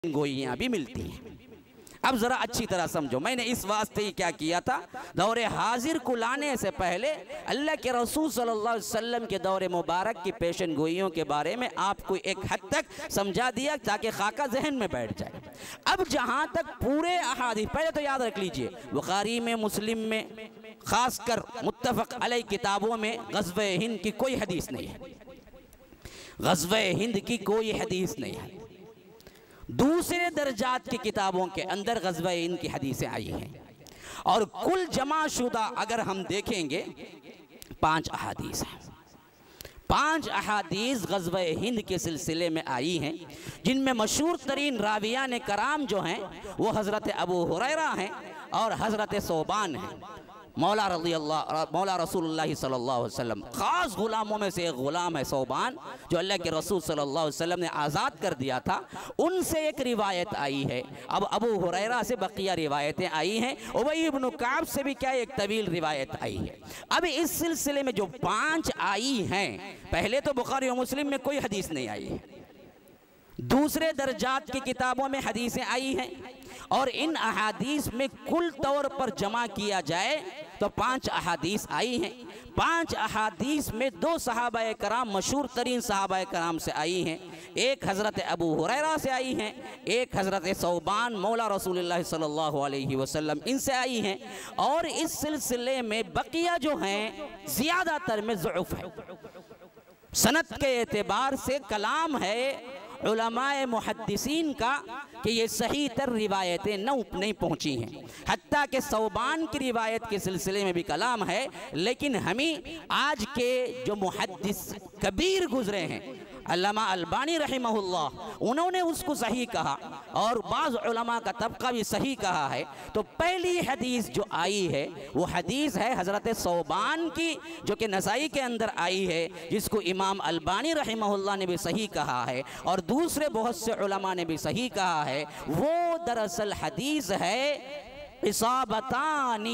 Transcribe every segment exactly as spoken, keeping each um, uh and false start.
गोइयाँ भी मिलती हैं। अब ज़रा अच्छी तरह समझो, मैंने इस वास्ते ही क्या किया था, दौरे हाजिर को लाने से पहले अल्लाह के रसूल सल्लल्लाहु अलैहि वसल्लम के दौरे मुबारक की पेशन गोइयों के बारे में आपको एक हद तक समझा दिया ताकि खाका जहन में बैठ जाए। अब जहाँ तक पूरे अहादीस, पहले तो याद रख लीजिए बुखारी में, मुस्लिम में, ख़ासकर मुत्तफ़क़ अलैह किताबों में ग़ज़वा-ए हिंद की कोई हदीस नहीं है। ग़ज़वा-ए हिंद की कोई हदीस नहीं है। दूसरे दर्जात की किताबों के अंदर ग़ज़वा-ए हिंद की हदीसें आई हैं और कुल जमाशुदा अगर हम देखेंगे पांच अहादीस हैं। पांच अहादीस ग़ज़वा-ए हिंद के सिलसिले में आई हैं, जिनमें मशहूर तरीन रावियान कराम जो हैं वो हज़रत अबू हुरैरा हैं और हज़रत सौबान हैं। मौला रज़ी अल्लाह मौला रसूलुल्लाह सल्लल्लाहु अलैहि वसल्लम ख़ास ग़ुलामों में से एक ग़ुलाम है सौबान, जो अल्लाह के रसूल सल्लल्लाहु अलैहि वसल्लम ने आज़ाद कर दिया था। उनसे एक रिवायत आई है। अब अबू हुरैरा से बक़िया रिवायतें आई हैं, उबई इब्न काब से भी क्या एक तवील रिवायत आई है। अब इस सिलसिले में जो पाँच आई हैं, पहले तो बुखारी और मुस्लिम में कोई हदीस नहीं आई है, दूसरे दर्जात की किताबों में हदीसें आई हैं और इन अहादीस में कुल तौर पर जमा किया जाए तो पांच अहादीस आई हैं। पांच अहादीस में दो सहाबाए कराम, मशहूर तरीन सहाबाए कराम से आई हैं। एक हज़रत अबू हुरैरा से आई हैं, एक हज़रत सौबान मौला रसूलुल्लाह सल्लल्लाहु अलैहि वसल्लम इनसे आई हैं। और इस सिलसिले में बकिया जो हैं ज़्यादातर में ज़ुअफ़ है। सनद के एतबार से कलाम है उलमाए मुहद्दिसीन का कि ये सही तर रिवायतें न नहीं पहुँची हैं। हत्ता के सौबान की रिवायत के सिलसिले में भी कलाम है, लेकिन हमें आज के जो मुहद्दिस कबीर गुजरे हैं अल्लामा अलबानी रहमहुल्लाह, उन्होंने उसको सही कहा और बाज़ उलमा का तबका भी सही कहा है। तो पहली हदीस जो आई है वो हदीस है हज़रत सौबान की, जो कि नसाई के अंदर आई है, जिसको इमाम अलबानी रहमहुल्लाह ने भी सही कहा है और दूसरे बहुत से उलमा ने भी सही कहा है। वो दरअसल हदीस है इसाबतानी,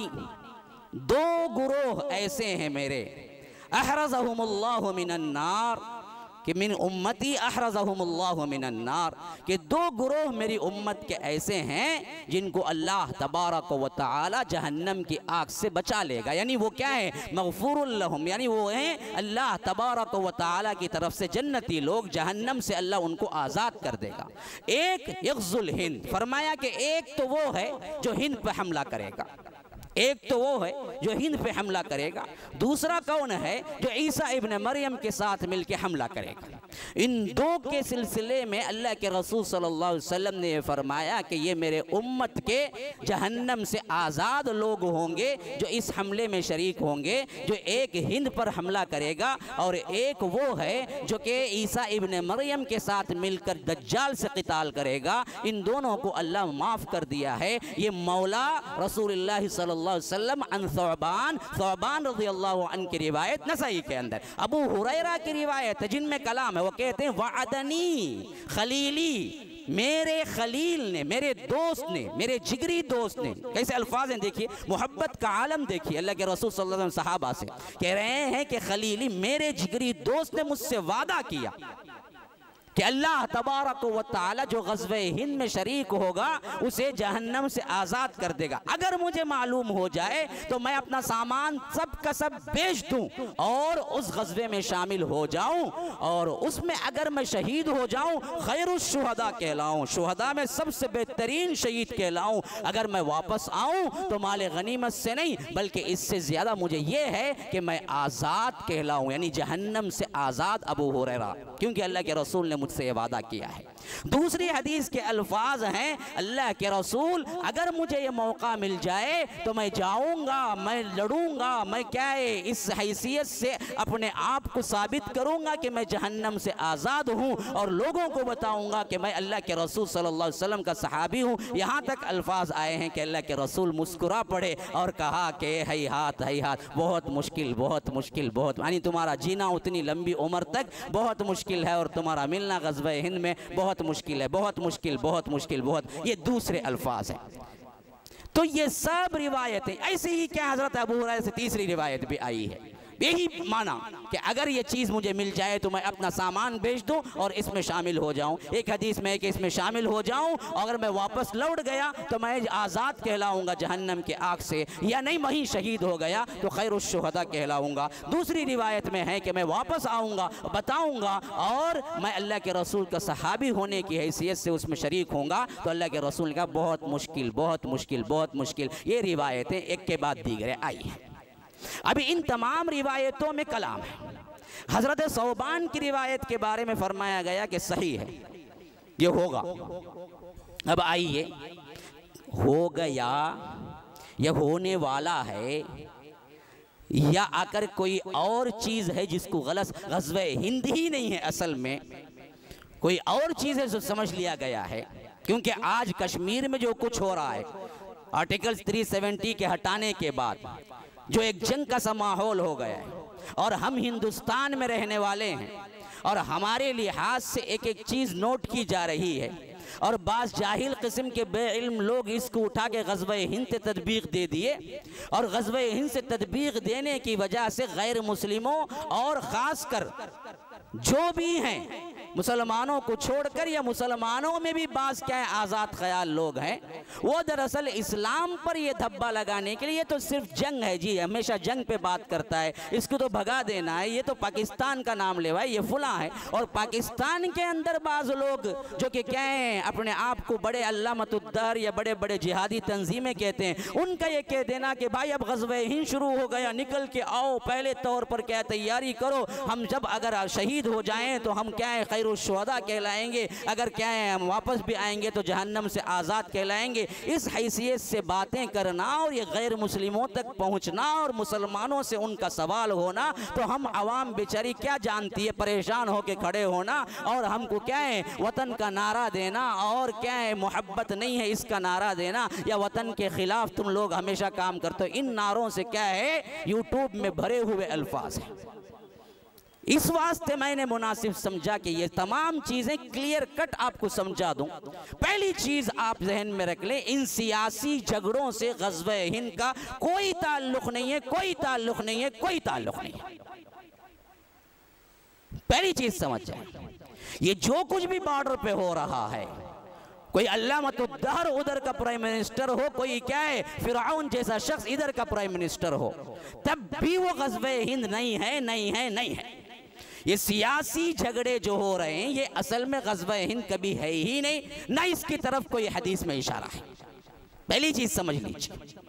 दो गुरोह ऐसे हैं मेरे, अहरज़हुमुल्लाहु मिनन्नार, कि मिन उम्मती अहरज़हुमुल्लाहु मिनन्नार, कि दो गुरोह मेरी उम्मत के ऐसे हैं जिनको अल्लाह तबारक व तआला जहन्नम की आग से बचा लेगा। यानी वो क्या है, मग़फ़ूरुल लहुम, यानी वो हैं अल्लाह तबारक व तआला की तरफ से जन्नती लोग, जहन्नम से अल्लाह उनको आज़ाद कर देगा। एक यग़ज़ुल हिंद, फरमाया कि एक तो वो है जो हिंद पर हमला करेगा, एक तो वो है जो हिंद पे हमला करेगा, दूसरा कौन है जो ईसा इब्न मरियम के साथ मिलके हमला करेगा। इन दो के सिलसिले में अल्लाह के रसूल सल्लल्लाहु अलैहि वसल्लम ने ये फरमाया कि ये मेरे उम्मत के जहन्नम से आज़ाद लोग होंगे जो इस हमले में शरीक होंगे, जो एक हिंद पर हमला करेगा और एक वो है जो कि ईसा इब्न मरियम के साथ मिलकर दज्जाल से क़िताल करेगा। इन दोनों को अल्लाह माफ़ कर दिया है। ये मौला रसूलुल्लाह सल्लल्लाहु वसल्लम अन सौबान, सौबान रज़ियल्लाहु अन्हु की रिवायत नसाई के अंदर, अबू हुरैरा की रिवायत जिनमें कलाम है, वो कहते हैं वअदनी खलीली, मेरे खलील ने, मेरे दोस्त ने, मेरे जिगरी दोस्त ने, कैसे अल्फाज हैं देखिए, मोहब्बत का आलम देखिए। अल्लाह के रसूल सल्लल्लाहु अलैहि वसल्लम सहाबा से कह रहे हैं कि खलीली, मेरे जिगरी दोस्त ने मुझसे वादा किया कि अल्लाह तबारक व तआला जो ग़ज़वा-ए हिंद में शरीक होगा उसे जहन्नम से आज़ाद कर देगा। अगर मुझे मालूम हो जाए तो मैं अपना सामान सब का सब बेच दूं और उस ग़ज़वे में शामिल हो जाऊं और उसमें अगर मैं शहीद हो जाऊं खैरुश शुहदा कहलाऊं, शुहदा में सबसे बेहतरीन शहीद कहलाऊं। अगर मैं वापस आऊं तो माल गनीमत से नहीं बल्कि इससे ज़्यादा मुझे ये है कि मैं आज़ाद कहलाऊं, यानी जहन्नम से आज़ाद अबू हुरैरा, क्योंकि अल्लाह के रसूल ने से वादा किया है। दूसरी हदीस के अल्फाज हैं, अल्लाह के रसूल अगर मुझे ये मौका मिल जाए तो मैं जाऊंगा, मैं लड़ूंगा, मैं क्या है इस हैसियत से अपने आप को साबित करूंगा कि मैं जहन्नम से आज़ाद हूं और लोगों को बताऊंगा कि मैं अल्लाह के रसूल सल्लल्लाहु अलैहि वसल्लम का सहाबी हूं। यहाँ तक अल्फाज आए हैं कि अल्लाह के रसूल मुस्कुरा पड़े और कहा कि है हाथ है हाथ, बहुत मुश्किल, बहुत मुश्किल, बहुत, यानी तुम्हारा जीना उतनी लंबी उम्र तक बहुत मुश्किल है और तुम्हारा मिलना ग़ज़वा-ए हिंद में बहुत मुश्किल है, बहुत मुश्किल, बहुत मुश्किल, बहुत, ये दूसरे अल्फाज हैं। तो ये सब रिवायतें ऐसे ही क्या हज़रत अबू हुरैरा से तीसरी रिवायत भी आई है यही माना कि अगर ये चीज़ मुझे मिल जाए तो मैं अपना सामान बेच दूं और इसमें शामिल हो जाऊं। एक हदीस में है कि इसमें शामिल हो जाऊं, अगर मैं वापस लौट गया तो मैं आज़ाद कहलाऊंगा जहन्नम के आग से, या नहीं वहीं शहीद हो गया तो खैरुश शुहदा कहलाऊंगा। दूसरी रिवायत में है कि मैं वापस आऊँगा, बताऊँगा और मैं अल्लाह के रसूल का सहाबी होने की हैसियत से उसमें शरीक होऊंगा। तो अल्लाह के रसूल का बहुत मुश्किल बहुत मुश्किल बहुत मुश्किल ये रिवायतें एक के बाद दीगरें आई हैं। अभी इन तमाम रिवायतों में कलाम है। हज़रत सौबान की रिवायत के बारे में फरमाया गया कि सही है, ये होगा। अब आइए, हो गया या होने वाला है या अगर कोई और चीज़ है जिसको गलत ग़ज़वा-ए हिंद ही नहीं है, असल में कोई और चीज़ है जो समझ लिया गया है। क्योंकि आज कश्मीर में जो कुछ हो रहा है आर्टिकल तीन सौ सत्तर के हटाने के बाद जो एक जंग का सा माहौल हो गया है, और हम हिंदुस्तान में रहने वाले हैं और हमारे लिहाज से एक एक चीज़ नोट की जा रही है, और बाज़ जाहिल किस्म के बेइल्म लोग इसको उठा के ग़ज़वा-ए हिंद से तदबीक दे दिए, और ग़ज़वा-ए हिंद से तदबीक देने की वजह से गैर मुस्लिमों और ख़ास कर जो भी हैं मुसलमानों को छोड़कर, या मुसलमानों में भी बाज़ क्या है आज़ाद ख्याल लोग हैं, वो दरअसल इस्लाम पर ये धब्बा लगाने के लिए तो सिर्फ जंग है जी, हमेशा जंग पे बात करता है, इसको तो भगा देना है, ये तो पाकिस्तान का नाम ले भाई, ये फुला है। और पाकिस्तान के अंदर बाज़ लोग जो कि क्या हैं अपने आप को बड़े अल्लामतुद्दर या बड़े बड़े जिहादी तंजीमें कहते हैं, उनका ये कह देना कि भाई अब ग़ज़वा-ए हिंद शुरू हो गया, निकल के आओ, पहले तौर पर क्या तैयारी करो, हम जब अगर शहीद हो जाएं तो हम क्या है खैरुश शुहदा कहलाएंगे, अगर क्या है हम वापस भी आएंगे तो जहन्नम से आज़ाद कहलाएंगे। इस हैसियत से बातें करना और ये गैर मुस्लिमों तक पहुँचना और मुसलमानों से उनका सवाल होना, तो हम आवाम बेचारी क्या जानती है, परेशान होकर खड़े होना और हमको क्या है वतन का नारा देना, और क्या है मोहब्बत नहीं है इसका नारा देना, या वतन के ख़िलाफ़ तुम लोग हमेशा काम करते हो। इन नारों से क्या है यूट्यूब में भरे हुए अल्फाज हैं। इस वास्ते मैंने मुनासिब समझा कि ये तमाम चीज़ें क्लियर कट आपको समझा दूं। पहली चीज़ आप जहन में रख लें, इन सियासी झगड़ों से ग़ज़वा-ए हिंद का कोई ताल्लुक़ नहीं है, कोई ताल्लुक़ नहीं है, कोई ताल्लुक़ नहीं है। पहली चीज़ समझ जाए, ये जो कुछ भी बॉर्डर पे हो रहा है, कोई अल्लामतुद्दर उधर का प्राइम मिनिस्टर हो, कोई क्या है फिरौन जैसा शख्स इधर का प्राइम मिनिस्टर हो, तब भी वो ग़ज़वा-ए हिंद नहीं है, नहीं है, नहीं है। ये सियासी झगड़े जो हो रहे हैं ये असल में ग़ज़वा-ए हिंद कभी है ही नहीं, ना इसकी तरफ कोई हदीस में इशारा है। पहली चीज़ समझ लीजिए।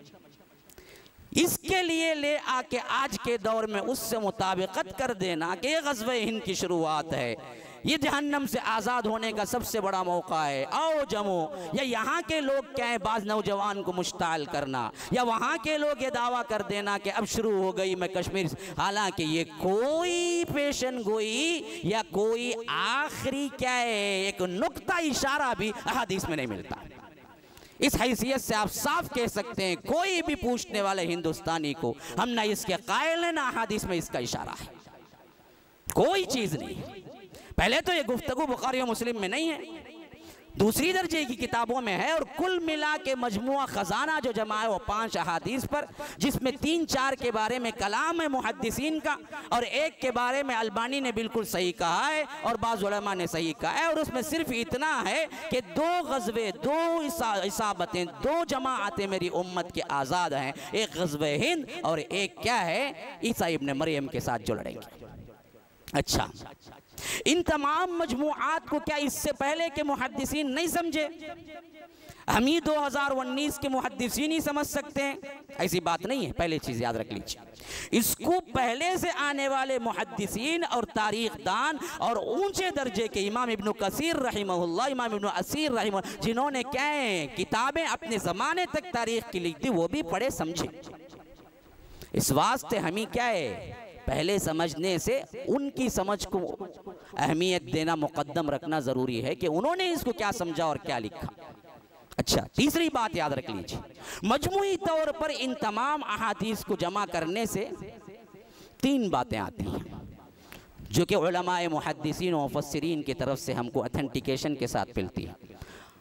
इसके लिए ले आके आज के दौर में उससे मुताबिकत कर देना कि ये ग़ज़वा-ए हिंद की शुरुआत है, ये जहन्नम से आज़ाद होने का सबसे बड़ा मौका है, आओ जमो, या यहाँ के लोग क्या है बाज़ नौजवान को मुश्ताल करना, या वहाँ के लोग ये दावा कर देना कि अब शुरू हो गई मैं कश्मीर, हालांकि ये कोई पेशन गोई या कोई आखिरी क्या है एक नुक्ता इशारा भी अहादीस में नहीं मिलता। इस हैसियत से आप साफ कह सकते हैं कोई भी पूछने वाले हिंदुस्तानी को हम ना इसके कायल हैं ना अहादीस में इसका इशारा है, कोई चीज़ नहीं। पहले तो ये गुफ्तगू बुखारी और मुस्लिम में नहीं है, दूसरी दर्जे की किताबों में है, और कुल मिला के मजमुआ खजाना जो जमा है वो पांच अहादीस पर, जिसमें तीन चार के बारे में कलाम है मुहद्दिसीन का, और एक के बारे में अलबानी ने बिल्कुल सही कहा है और बाज़ उलमा ने सही कहा है, और उसमें सिर्फ इतना है कि दो ग़ज़वे, दो इसाबतें, दो जमाअतें मेरी उम्मत के आज़ाद हैं, एक ग़ज़वा-ए हिंद और एक क्या है ईसा इब्न मरियम के साथ जो लड़ेंगे। अच्छा, इन तमाम मजमुआत को क्या इससे पहले के मुहद्दिसीन नहीं समझे? हम ही दो हज़ार उन्नीस के मुहद्दिसीन ही समझ सकते हैं? ऐसी बात नहीं है, पहले चीज़ याद रख लीजिए। इसको पहले से आने वाले मुहद्दिसीन और तारीख़दान और ऊंचे दर्जे के इमाम इब्न कसीर रहिमहुल्लाह, इमाम इब्न असीर रहिमहुल्लाह, जिन्होंने क्या है किताबें अपने ज़माने तक तारीख़ की लिख दी, वो भी पढ़े समझे। इस वास्ते हमें क्या है पहले समझने से उनकी समझ को अहमियत देना, मुकद्दम रखना ज़रूरी है कि उन्होंने इसको क्या समझा और क्या लिखा। अच्छा, तीसरी बात याद रख लीजिए, मजमूई तौर पर इन तमाम अहादीस को जमा करने से तीन बातें आती हैं जो कि उलमाए मुहद्दिसीन और मुफस्सिरीन की तरफ से हमको ऑथेंटिकेशन के साथ मिलती है।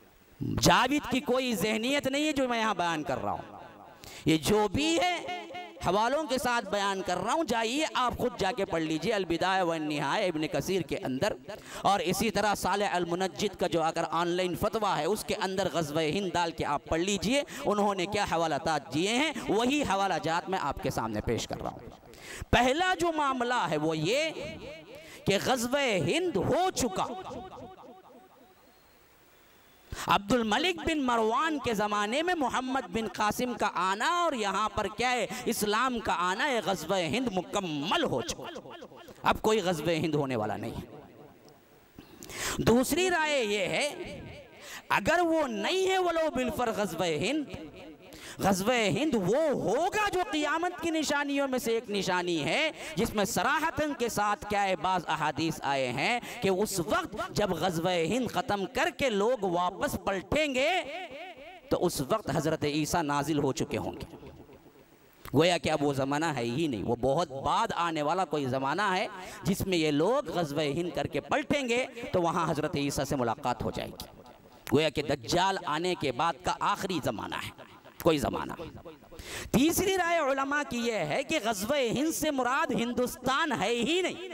जावेद की कोई जहनियत नहीं है जो मैं यहाँ बयान कर रहा हूँ, ये जो भी है हवालों के साथ बयान कर रहा हूँ, जाइए आप खुद जाके पढ़ लीजिए अल-बिदाया व निहाया इब्न कसीर के अंदर, और इसी तरह सालेह अल-मुनज्जिद का जो अगर ऑनलाइन फतवा है उसके अंदर ग़ज़वा-ए हिंद डाल के आप पढ़ लीजिए, उन्होंने क्या हवालात दिए हैं, वही हवालाजात मैं आपके सामने पेश कर रहा हूँ। पहला जो मामला है वो ये कि ग़ज़वा-ए हिंद हो चुका, अब्दुल मलिक बिन मरवान के ज़माने में मोहम्मद बिन कासिम का आना और यहाँ पर क्या है इस्लाम का आना, ये ग़ज़वा-ए हिंद मुकम्मल हो चुका, अब कोई ग़ज़वा-ए हिंद होने वाला नहीं है। दूसरी राय ये है अगर वो नहीं है वलो बिलफर ग़ज़वा-ए हिंद, ग़ज़वा-ए हिंद वो होगा जो क़ियामत की निशानियों में से एक निशानी है, जिसमें सराहतन के साथ क्या है बाज़ अहादीस आए हैं कि उस वक्त जब ग़ज़वा-ए हिंद ख़त्म करके लोग वापस पलटेंगे तो उस वक्त हज़रत ईसा नाजिल हो चुके होंगे। गोया कि अब वो ज़माना है ही नहीं, वो बहुत बाद आने वाला कोई ज़माना है जिसमें ये लोग ग़ज़वा-ए हिंद करके पलटेंगे तो वहाँ हज़रत ईसा से मुलाकात हो जाएगी। गोया कि दज्जाल आने के बाद का आखिरी ज़माना है, कोई ज़माना। तीसरी राय उलमा की यह है कि ग़ज़वा-ए हिंद से मुराद हिंदुस्तान है ही नहीं।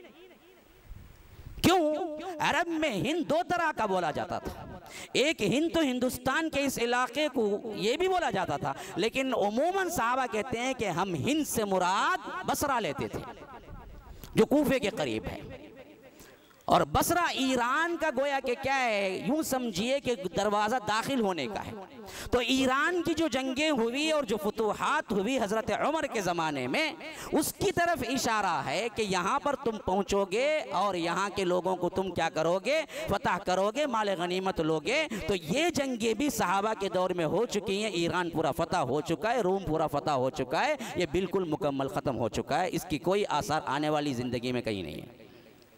क्यों? अरब में हिंद दो तरह का बोला जाता था, एक हिंद तो हिंदुस्तान के इस इलाके को ये भी बोला जाता था, लेकिन उमूमन साहबा कहते हैं कि हम हिंद से मुराद बसरा लेते थे जो कूफे के करीब है, और बसरा ईरान का गोया कि क्या है यूं समझिए कि दरवाज़ा दाखिल होने का है। तो ईरान की जो जंगें हुई और जो फतूहात हुई हज़रत उमर के ज़माने में, उसकी तरफ इशारा है कि यहाँ पर तुम पहुँचोगे और यहाँ के लोगों को तुम क्या करोगे, फतह करोगे, माल गनीमत लोगे। तो ये जंगें भी सहाबा के दौर में हो चुकी हैं, ईरान पूरा फतह हो चुका है, रोम पूरा फतह हो चुका है, ये बिल्कुल मुकम्मल ख़त्म हो चुका है, इसकी कोई आसार आने वाली ज़िंदगी में कहीं नहीं है।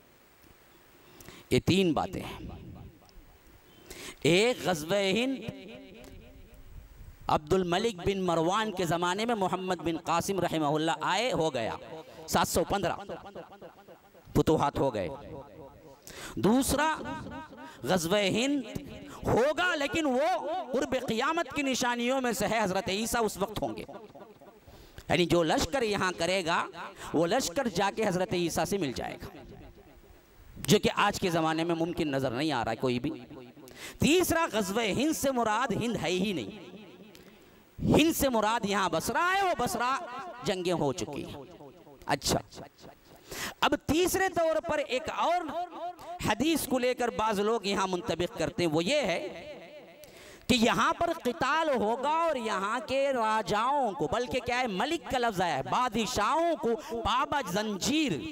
ये तीन बातें हैं। एक ग़ज़वा-ए हिंद अब्दुल मलिक बिन मरवान के ज़माने में मोहम्मद बिन कासिम रहमहुल्लाह आए, हो गया, सात सौ पंद्रह फतूहात हो गए। दूसरा ग़ज़वा-ए हिंद होगा लेकिन वो क़ुर्ब क़ियामत की निशानियों में से है, हज़रत ईसा उस वक्त होंगे, यानी जो लश्कर यहाँ करेगा वो लश्कर जाके हज़रत ईसा से मिल जाएगा, जो कि आज के ज़माने में मुमकिन नज़र नहीं आ रहा है कोई भी। तीसरा ग़ज़वा-ए हिंद से मुराद हिंद है ही नहीं, हिंद से मुराद यहाँ बसरा है, वो बसरा जंगें हो चुकी हैं। अच्छा, अब तीसरे तौर पर एक और हदीस को लेकर बाज़ लोग यहाँ मुंतबिक करते हैं, वो ये है कि यहाँ पर क़िताल होगा और यहाँ के राजाओं को, बल्कि क्या है मलिक का लफ्ज़ आया है, बादशाहों को पाबा जंजीर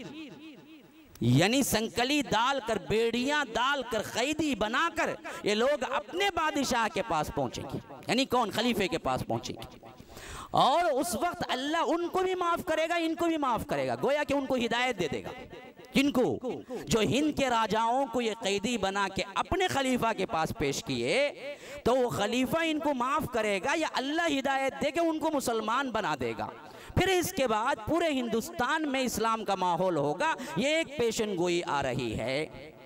यानी संकली डालकर, बेड़ियां डालकर, कैदी बनाकर ये लोग अपने बादशाह के पास पहुंचेंगे, यानी कौन, खलीफे के पास पहुंचेंगे, और उस वक्त अल्लाह उनको भी माफ करेगा, इनको भी माफ करेगा, गोया कि उनको हिदायत दे देगा। किनको? जो हिंद के राजाओं को ये कैदी बना के अपने खलीफा के पास पेश किए, तो वो खलीफा इनको माफ करेगा या अल्लाह हिदायत दे के उनको मुसलमान बना देगा। फिर इसके बाद पूरे हिंदुस्तान में इस्लाम का माहौल होगा। ये एक पेशन गोई आ रही है।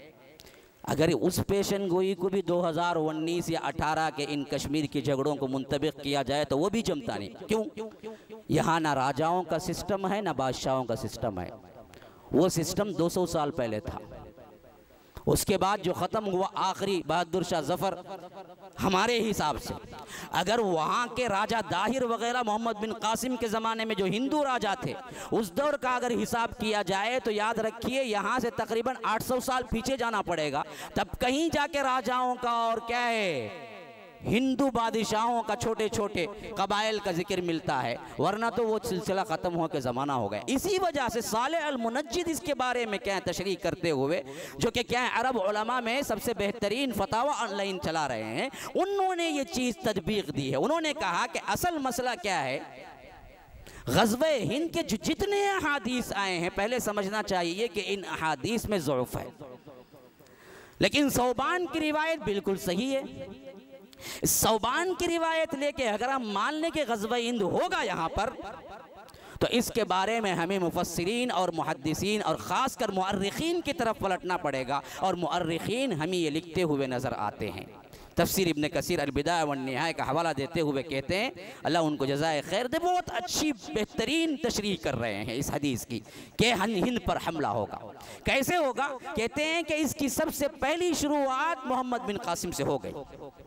अगर उस पेशन गोई को भी दो हज़ार उन्नीस या अठारह के इन कश्मीर के झगड़ों को मुंतबिक किया जाए तो वो भी जमता नहीं। क्यों? यहाँ ना राजाओं का सिस्टम है ना बादशाहों का सिस्टम है, वो सिस्टम दो सौ साल पहले था। उसके बाद जो ख़त्म हुआ आखिरी बहादुर शाह जफ़र, हमारे हिसाब से अगर वहाँ के राजा दाहिर वगैरह मोहम्मद बिन कासिम के ज़माने में जो हिंदू राजा थे उस दौर का अगर हिसाब किया जाए तो याद रखिए यहाँ से तकरीबन आठ सौ साल पीछे जाना पड़ेगा, तब कहीं जाके राजाओं का और क्या है हिंदू बादशाहों का छोटे छोटे कबाइल का जिक्र मिलता है, वरना तो वो सिलसिला ख़त्म हो के ज़माना हो गया। इसी वजह से सालेह अल-मुनज्जिद इसके बारे में क्या है तशरीह करते हुए, जो कि क्या है अरब उलमा में सबसे बेहतरीन फतावा ऑनलाइन चला रहे हैं, उन्होंने ये चीज़ तदबीक दी है। उन्होंने कहा कि असल मसला क्या है, ग़ज़वा-ए हिंद के जो जितने अहादीस आए हैं पहले समझना चाहिए कि इन अहादीस में ज़ुअफ़ है, लेकिन सौबान की रिवायत बिल्कुल सही है। सौबान की रिवायत लेके अगर हम मान लें कि ग़ज़वा-ए हिंद होगा यहाँ पर, तो इसके बारे में हमें मुफस्सिरीन और मुहद्दिसीन और ख़ासकर मुअर्रिख़ीन की तरफ पलटना पड़ेगा, और मुअर्रिख़ीन हमें ये लिखते हुए नज़र आते हैं तफसीर इब्न कसीर अल-बिदाया व निहाया का हवाला देते हुए कहते हैं अल्लाह उनको जज़ाए खैर दे, बहुत अच्छी बेहतरीन तशरीह कर रहे हैं इस हदीस की कि हिंद पर हमला होगा। कैसे होगा? कहते हैं कि इसकी सबसे पहली शुरुआत मोहम्मद बिन कासिम से हो गई।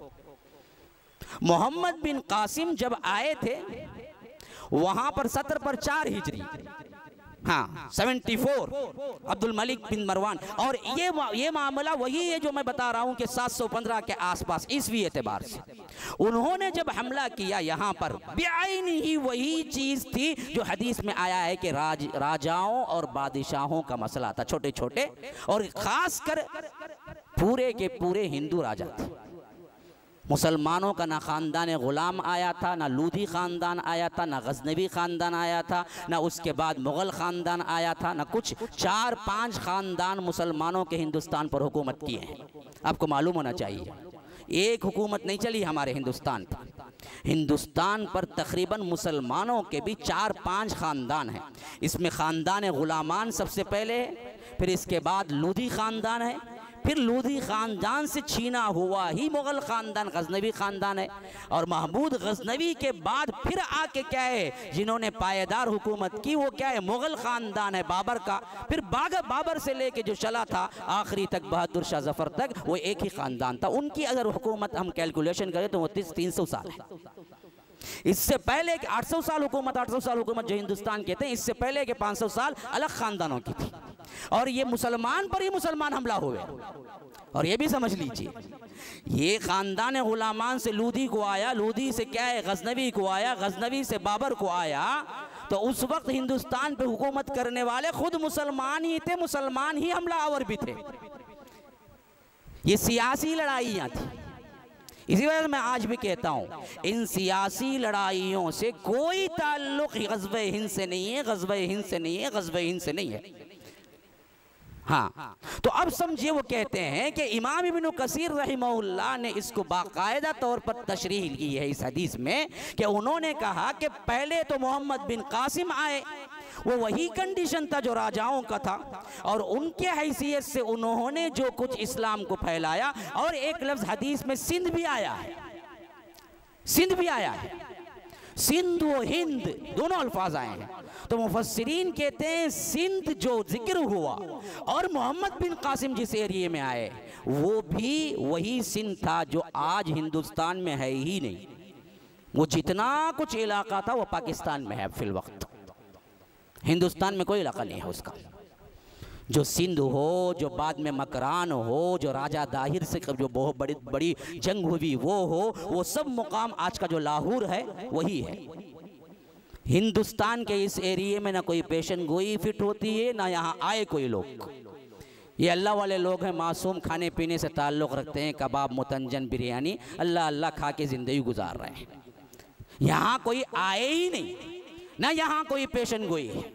मोहम्मद बिन कासिम जब आए थे वहां पर सत्र पर चार हिजरी, हाँ seventy four, Abdul Malik bin Marwan, और ये ये मामला वही है जो मैं बता रहा हूँ कि सात सौ पंद्रह के आसपास ईस्वी एतबार से उन्होंने जब हमला किया यहाँ पर, बेआईन ही वही चीज़ थी जो हदीस में आया है कि राज राजाओं और बादशाहों का मसला था, छोटे छोटे, और ख़ास कर पूरे के पूरे हिंदू राजा थे। मुसलमानों का ना ख़ानदान ग़ुलाम आया था, ना लूधी ख़ानदान आया था, ना गज़नवी ख़ानदान आया था, ना उसके बाद मुग़ल ख़ानदान आया था, ना कुछ। चार पांच ख़ानदान मुसलमानों के हिंदुस्तान पर हुकूमत किए हैं। आपको मालूम होना चाहिए एक हुकूमत नहीं चली हमारे हिंदुस्तान पर। हिंदुस्तान पर तकरीबन मुसलमानों के भी चार पांच ख़ानदान हैं। इसमें ख़ानदान ग़ुलामान सबसे पहले है, फिर इसके बाद लूधी ख़ानदान है, फिर लूधी ख़ानदान से छीना हुआ ही मुग़ल ख़ानदान गज़नवी ख़ानदान है, और महमूद गज़नवी के बाद फिर आके क्या है जिन्होंने पायेदार हुकूमत की वो क्या है मुग़ल ख़ानदान है बाबर का। फिर बाग बाबर से लेके जो चला था आखिरी तक बहादुर शाह ज़फ़र तक वो एक ही ख़ानदान था। उनकी अगर हुकूमत हम कैलकुलेशन करें तो वो तीन सौ साल है। इससे पहले के आठ सौ साल हुकूमत, आठ सौ साल हुकूमत जो हिंदुस्तान कहते हैं, इससे पहले के पाँच सौ साल अलग ख़ानदानों की थी, और ये मुसलमान पर ही मुसलमान हमला हुए। और ये भी समझ लीजिए ये ख़ानदान ग़ुलामान से लूधी को आया, लूधी से क्या है गज़नवी को आया, गज़नवी से बाबर को आया, तो उस वक्त हिंदुस्तान पे हुकूमत करने वाले खुद मुसलमान ही थे, मुसलमान ही हमलावर भी थे। ये सियासी लड़ाइयाँ थी। इसी वजह से मैं आज भी कहता हूँ इन सियासी लड़ाइयों से कोई ताल्लुक़ ग़ज़वा-ए-हिंद से नहीं है, ग़ज़वा-ए-हिंद से नहीं है, ग़ज़वा-ए-हिंद से नहीं है। हाँ, तो अब समझिए वो कहते हैं कि इमाम इब्न कसीर रहमहुल्लाह ने इसको बाकायदा तौर पर तशरीह की है इस हदीस में कि उन्होंने कहा कि पहले तो मोहम्मद बिन कासिम आए, वो वही कंडीशन था जो राजाओं का था, और उनके हैसियत से उन्होंने जो कुछ इस्लाम को फैलाया। और एक लफ्ज़ हदीस में सिंध भी आया है, सिंध भी आया है, सिंध व हिंद दोनों अल्फाज आए हैं। तो मुफस्सिरीन कहते हैं सिंध जो जिक्र हुआ और मोहम्मद बिन कासिम जिस एरिए में आए वो भी वही सिंध था जो आज हिंदुस्तान में है ही नहीं। वो जितना कुछ इलाका था वो पाकिस्तान में है फिल वक्त, हिंदुस्तान में कोई इलाका नहीं है उसका। जो सिंध हो, जो बाद में मकरान हो, जो राजा दाहिर से जो बहुत बड़ी बड़ी जंग हुई वो हो, वो सब मुकाम आज का जो लाहौर है वही है। हिंदुस्तान के इस एरिए में ना कोई पेशन गोई फिट होती है, ना यहाँ आए कोई लोग। ये अल्लाह वाले लोग हैं, मासूम, खाने पीने से ताल्लुक़ रखते हैं, कबाब, मुतंजन, बिरयानी, अल्लाह अल्लाह खा के ज़िंदगी गुजार रहे हैं। यहाँ कोई आए ही नहीं, ना यहाँ कोई पेशन गोई है।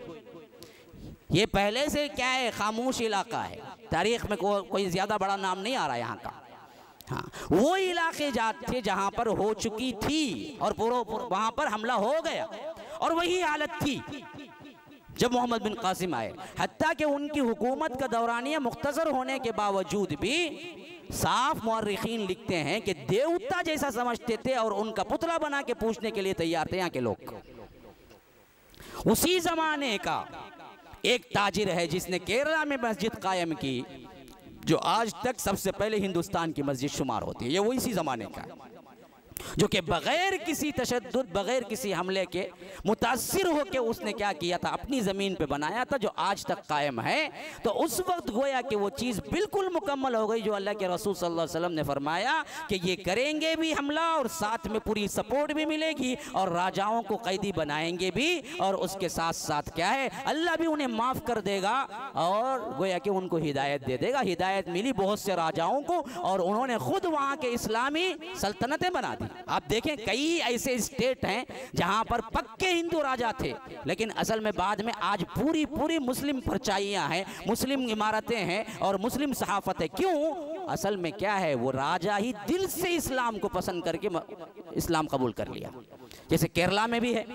ये पहले से क्या है खामोश इलाका है, तारीख़ में को, कोई ज़्यादा बड़ा नाम नहीं आ रहा यहाँ का। हाँ, वो इलाके जाते थे जहाँ पर हो चुकी थी और पूरा वहाँ पर हमला हो गया, और वही हालत थी जब मोहम्मद बिन कासिम आए। हत्ता कि उनकी हुकूमत का दौरानिया मुख्तसर होने के बावजूद भी साफ मुअर्रिखीन लिखते हैं कि देवता जैसा समझते थे और उनका पुतला बना के पूछने के लिए तैयार थे यहाँ के लोग। उसी ज़माने का एक ताजिर है जिसने केरला में मस्जिद कायम की जो आज तक सबसे पहले हिंदुस्तान की मस्जिद शुमार होती है। ये वो इसी ज़माने का है जो कि बग़ैर किसी तशद्दुद, बग़ैर किसी हमले के मुतासिर होकर उसने क्या किया था, अपनी ज़मीन पे बनाया था, जो आज तक कायम है। तो उस वक्त गोया कि वो चीज़ बिल्कुल मुकम्मल हो गई जो अल्लाह के रसूल सल्लल्लाहु अलैहि वसल्लम ने फरमाया कि ये करेंगे भी हमला और साथ में पूरी सपोर्ट भी मिलेगी और राजाओं को कैदी बनाएंगे भी, और उसके साथ साथ क्या है अल्लाह भी उन्हें माफ़ कर देगा और गोया कि उनको हिदायत दे देगा। हिदायत मिली बहुत से राजाओं को और उन्होंने खुद वहाँ के इस्लामी सल्तनतें बना दी। आप देखें कई ऐसे स्टेट हैं जहां पर पक्के हिंदू राजा थे, लेकिन असल में बाद में आज पूरी पूरी मुस्लिम परचाइयां हैं, मुस्लिम इमारतें हैं और मुस्लिम सहाफत है। क्यों? असल में क्या है, वो राजा ही दिल से इस्लाम को पसंद करके इस्लाम कबूल कर लिया। जैसे केरला में भी है,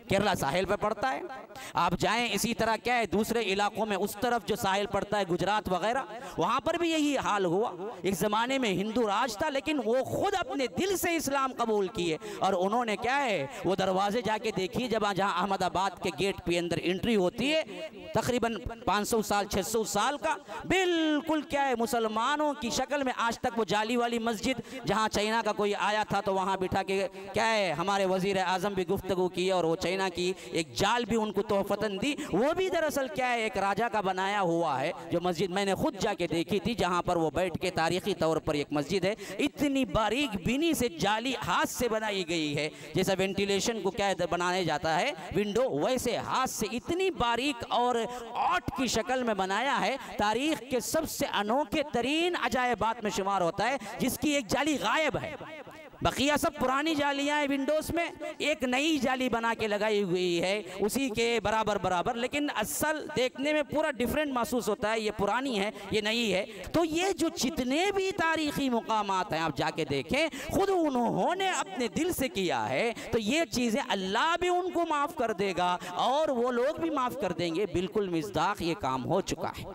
केरला साहिल पे पड़ता है। आप जाएं इसी तरह क्या है दूसरे इलाकों में, उस तरफ जो साहिल पड़ता है गुजरात वगैरह, वहाँ पर भी यही हाल हुआ। एक ज़माने में हिंदू राज था, लेकिन वो खुद अपने दिल से इस्लाम कबूल किए और उन्होंने क्या है वो दरवाजे जाके देखिए, जब जहाँ अहमदाबाद के गेट पे अंदर एंट्री होती है, तकरीबन पाँच सौ साल छह सौ साल का बिल्कुल क्या है मुसलमानों की शक्ल में। आज तक वो जाली वाली मस्जिद जहाँ चाइना का कोई आया था तो वहाँ बिठा के क्या है हमारे वजीर आजम भी गुफ्तगू की और वो चाइना की एक जाल भी उनको तोहफतन दी, वो भी दरअसल क्या है एक राजा का बनाया हुआ है जो मस्जिद मैंने खुद जाके देखी थी, जहाँ पर वो बैठ के तारीखी तौर पर एक मस्जिद है, इतनी बारीक बीनी से जाली हाथ से बनाई गई है, जैसा वेंटिलेशन को क्या है बनाया जाता है विंडो, वैसे हाथ से इतनी बारीक और आर्ट की शक्ल में बनाया है। तारीख के सबसे अनोखे तरीन अजायबात में शुमार होता है, जिसकी एक जाली गायब है, बकिया सब पुरानी जालियां हैं विंडोज में, एक नई जाली बना के लगाई हुई है उसी के बराबर बराबर, लेकिन असल देखने में पूरा डिफरेंट महसूस होता है, ये पुरानी है ये नई है। तो ये जो जितने भी तारीखी मुकामात हैं आप जाके देखें, खुद उन्होंने अपने दिल से किया है, तो ये चीज़ें अल्लाह भी उनको माफ़ कर देगा और वो लोग भी माफ़ कर देंगे। बिल्कुल मिज़दाक़ ये काम हो चुका है।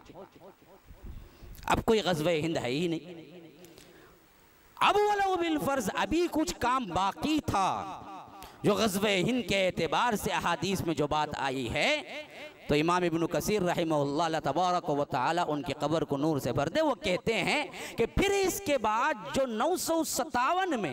अब कोई ग़ज़वा-ए हिंद है ही नहीं। अब वलो बिल फर्ज अभी कुछ काम बाकी था, जो ग़ज़वा-ए हिंद के एतबार से अहादीस में जो बात आई है, तो इमाम इब्न कसीर रहमहुल्लाह तबारक व तआला उनकी कब्र को नूर से भर दे, वो कहते हैं कि फिर इसके बाद जो नौ सौ सत्तावन में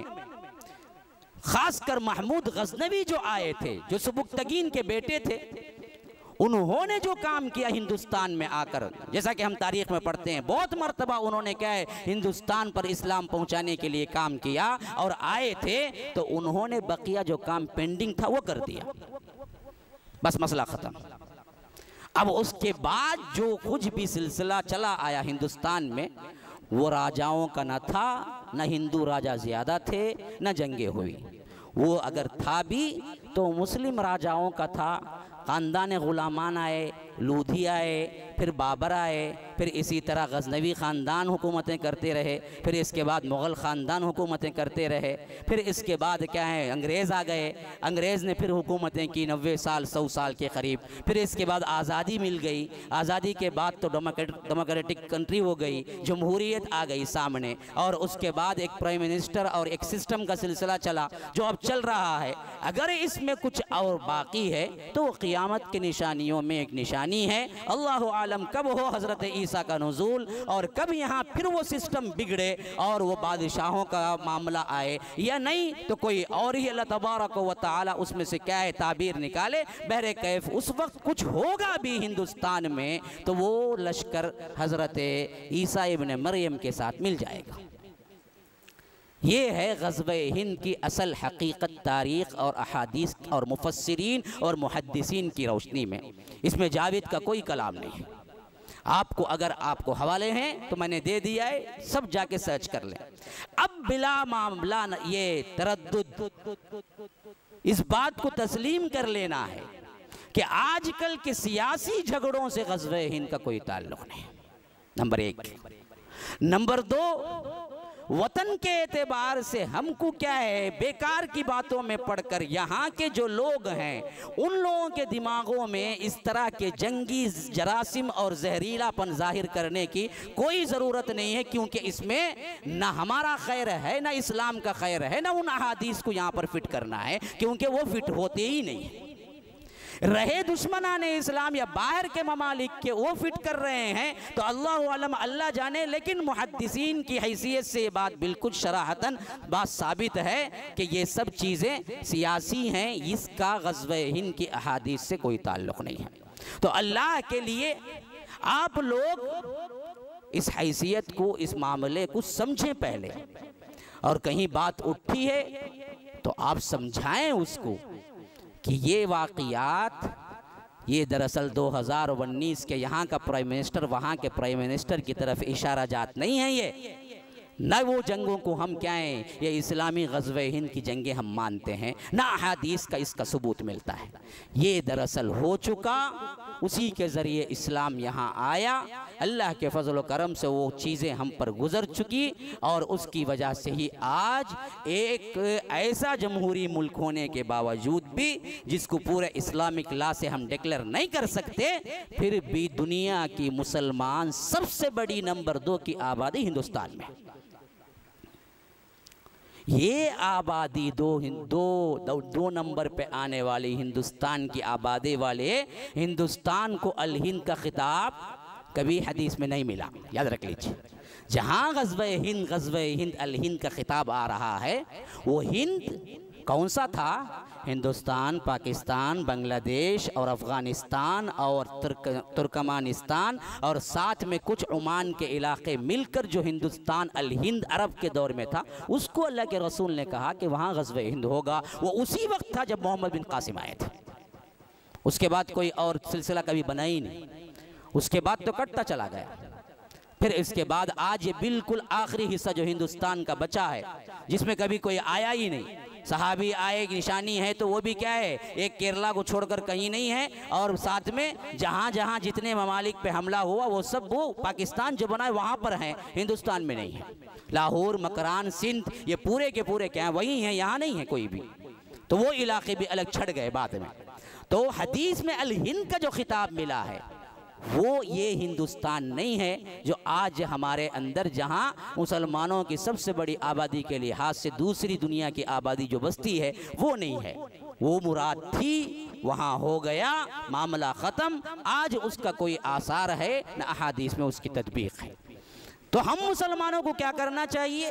खासकर महमूद गजनवी जो आए थे, जो सुबुक्तगीन के बेटे थे, उन्होंने जो काम किया हिंदुस्तान में आकर, जैसा कि हम तारीख में पढ़ते हैं, बहुत मर्तबा उन्होंने क्या है हिंदुस्तान पर इस्लाम पहुंचाने के लिए काम किया और आए थे, तो उन्होंने बकिया जो काम पेंडिंग था वो कर दिया, बस मसला ख़त्म। अब उसके बाद जो कुछ भी सिलसिला चला आया हिंदुस्तान में, वो राजाओं का न था, न हिंदू राजा ज़्यादा थे, न जंगें हुई। वो अगर था भी तो मुस्लिम राजाओं का था। ख़ानदान ग़ुलामान आए, लूधी आए, फिर बाबर आए, फिर इसी तरह गजनवी ख़ानदान हुकूमतें करते रहे, फिर इसके बाद मुग़ल ख़ानदान हुकूमतें करते रहे, फिर इसके बाद क्या है अंग्रेज़ आ गए, अंग्रेज़ ने फिर हुकूमतें की नब्बे साल सौ साल के करीब, फिर इसके बाद आज़ादी मिल गई, आज़ादी के बाद तो डेमोक्रेटिक कंट्री हो गई, जमहूरियत आ गई सामने, और उसके बाद एक प्राइम मिनिस्टर और एक सिस्टम का सिलसिला चला जो अब चल रहा है। अगर इसमें कुछ और बाकी है तो क़यामत की निशानियों में एक निशानी है। अल्लाह आलम कब हो हज़रत ईसा का नुज़ूल और कब यहाँ फिर वो सिस्टम बिगड़े और वो बादशाहों का मामला आए या नहीं, तो कोई और ही अल्लाह तबारक व तआला उसमें से क्या है ताबीर निकाले। बहरे कैफ उस वक्त कुछ होगा भी हिंदुस्तान में तो वो लश्कर हज़रत ईसा इब्न मरियम के साथ मिल जाएगा। ये है ग़ज़वा-ए हिंद की असल हकीकत, तारीख़ और अहादीस और मुफस्सिरीन और मुहद्दिसीन की रोशनी में। इसमें जावेद का कोई कलाम नहीं है। आपको अगर आपको हवाले हैं तो मैंने दे दिया है, सब जाके सर्च कर लें। अब बिला मामला ये तरद्दुद इस बात को तस्लीम कर लेना है कि आजकल के सियासी झगड़ों से ग़ज़वा-ए हिंद का कोई ताल्लुक़ नहीं, नंबर एक। नंबर दो, वतन के एतबार से हमको क्या है बेकार की बातों में पढ़कर यहाँ के जो लोग हैं उन लोगों के दिमागों में इस तरह के जंगी जरासिम और जहरीलापन जाहिर करने की कोई ज़रूरत नहीं है, क्योंकि इसमें ना हमारा खैर है, ना इस्लाम का खैर है, ना उन अहादीस को यहाँ पर फिट करना है, क्योंकि वो फिट होते ही नहीं है। रहे दुश्मनाने इस्लाम या बाहर के ममालिक के वो फिट कर रहे हैं तो अल्लाह आलम अल्लाह जाने, लेकिन मुहद्दिसीन की हैसियत से ये बात बिल्कुल शराहतन बात साबित है कि ये सब चीज़ें सियासी हैं, इसका ग़ज़वा-ए हिंद की अहादीस से कोई ताल्लुक़ नहीं है। तो अल्लाह के लिए आप लोग इस हैसियत को, इस मामले को समझें पहले, और कहीं बात उठी है तो आप समझाएं उसको कि ये वाक़ियात ये दरअसल दो हज़ार उन्नीस के यहाँ का प्राइम मिनिस्टर वहाँ के प्राइम मिनिस्टर की तरफ इशारा जात नहीं है, ये न वो जंगों को हम क्या हैं, ये इस्लामी ग़ज़वा-ए हिंद की जंगें हम मानते हैं, ना अहादीस का इसका सबूत मिलता है। ये दरअसल हो चुका, उसी के ज़रिए इस्लाम यहाँ आया, अल्लाह के फजल करम से वो चीज़ें हम पर गुजर चुकी और उसकी वजह से ही आज एक ऐसा जमहूरी मुल्क होने के बावजूद भी जिसको पूरे इस्लामिक लॉ से हम डिक्लेयर नहीं कर सकते, फिर भी दुनिया की मुसलमान सबसे बड़ी नंबर दो की आबादी हिंदुस्तान में। ये आबादी दो दो दो, दो नंबर पे आने वाली हिंदुस्तान की आबादी वाले हिंदुस्तान को अल हिंद का खिताब कभी हदीस में नहीं मिला, याद रख लीजिए। जहाँ ग़ज़वा-ए हिंद ग़ज़वा-ए हिंद अल हिंद का खिताब आ रहा है, वो हिंद कौन सा था? हिंदुस्तान, पाकिस्तान, बांग्लादेश और अफ़गानिस्तान और तुर्क तुर्कमानिस्तान और साथ में कुछ ओमान के इलाके मिलकर जो हिंदुस्तान अल हिंद अरब के दौर में था, उसको अल्लाह के रसूल ने कहा कि वहाँ ग़ज़वा-ए हिंद होगा। वो उसी वक्त था जब मोहम्मद बिन कासिम आए थे। उसके बाद कोई और सिलसिला कभी बना ही नहीं, उसके बाद तो कटता चला गया। फिर इसके बाद आज ये बिल्कुल आखिरी हिस्सा जो हिंदुस्तान का बचा है, जिसमें कभी कोई आया ही नहीं। सहाबी आए की निशानी है तो वो भी क्या है, एक केरला को छोड़कर कहीं नहीं है। और साथ में जहाँ जहाँ जितने ममालिक पे हमला हुआ वो सब वो पाकिस्तान जो बना है वहाँ पर हैं, हिंदुस्तान में नहीं है। लाहौर, मकरान, सिंध ये पूरे के पूरे क्या हैं, वही हैं, यहाँ नहीं है कोई भी। तो वो इलाके भी अलग छड़ गए बाद में। तो हदीस में अल हिंद का जो खिताब मिला है वो ये हिंदुस्तान नहीं है जो आज हमारे अंदर, जहाँ मुसलमानों की सबसे बड़ी आबादी के लिहाज से दूसरी दुनिया की आबादी जो बसती है वो नहीं है। वो मुराद थी, वहाँ हो गया, मामला ख़त्म। आज उसका कोई आसार है न अहादीस में उसकी तदबीक है। तो हम मुसलमानों को क्या करना चाहिए?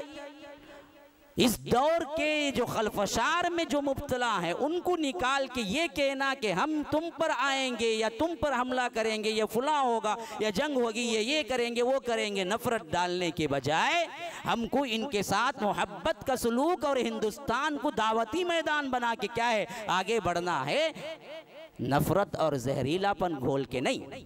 इस दौर के जो खलफशार में जो मुब्तला हैं उनको निकाल के ये कहना कि हम तुम पर आएंगे या तुम पर हमला करेंगे या फुला होगा या जंग होगी या ये करेंगे वो करेंगे, नफ़रत डालने के बजाय हमको इनके साथ मोहब्बत का सलूक और हिंदुस्तान को दावती मैदान बना के क्या है आगे बढ़ना है, नफ़रत और जहरीलापन घोल के नहीं।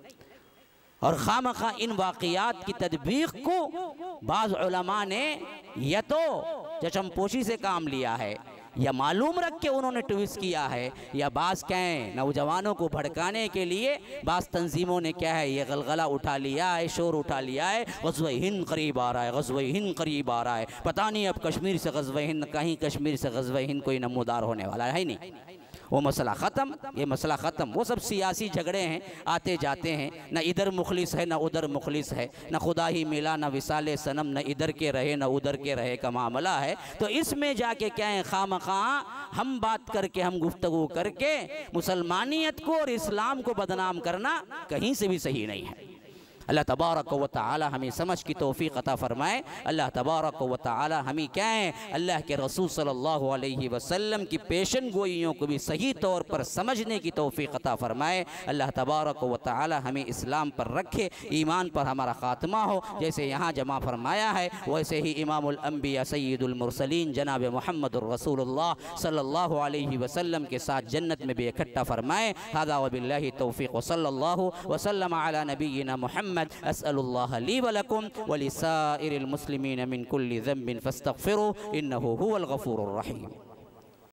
और खामखा इन वाक़ियात की तदबीक को बाज़ उलमा ने या तो चशमपोशी से काम लिया है या मालूम रख के उन्होंने ट्विस्ट किया है, या बाज़ कहें नौजवानों को भड़काने के लिए बाज़ तंजीमों ने क्या है ये गलगला उठा लिया है, शोर उठा लिया है, ग़ज़वा-ए हिंद करीब आ रहा है, ग़ज़वा-ए हिंद करीब आ रहा है। पता नहीं अब कश्मीर से ग़ज़वा-ए हिंद, कहीं कश्मीर से ग़ज़वा-ए हिंद कोई नमूदार होने वाला है नहीं। वो मसला ख़त्म, ये मसला ख़त्म। वो सब सियासी झगड़े हैं, आते जाते हैं, न इधर मुखलिस है न उधर मुखलिस है, न खुदा ही मिला न विसाले सनम, न इधर के रहे न उधर के रहे का मामला है। तो इसमें जाके क्या है, खामखा हम बात करके, हम गुफ्तगू करके मुसलमानियत को और इस्लाम को बदनाम करना कहीं से भी सही नहीं है। अल्लाह तबारक व तआला हमें समझ की तौफीक अता फरमाए। अल्लाह तबारक व तआला हमें क्या है अल्लाह के रसूल सल्लल्लाहु अलैहि वसल्लम की पेशन गोइयों को भी सही तौर पर समझने की तौफीक अता फरमाए। अल्लाह तबारक व तआला हमें इस्लाम पर रखे, ईमान पर हमारा ख़ात्मा हो। जैसे यहाँ जमा फरमाया है वैसे ही इमामुल अंबिया सय्यिदुल मुरसलीन जनाब मुहम्मदुर रसूलुल्लाह सल्लल्लाहु अलैहि वसल्लम के साथ जन्नत में भी इकट्ठा फरमाए। हादा व बिल्लाहि तौफीक व सल्लल्लाहु व सल्लम अला नबिय्यिना मुहम्मद। अस्अलुल्लाह ली व लकुम व लिसाइरिल मुस्लिमीन मिन कुल्ली ज़ंबिन फस्तग़फिरूहु इन्नहु हुवल गफ़ूरुर रहीम।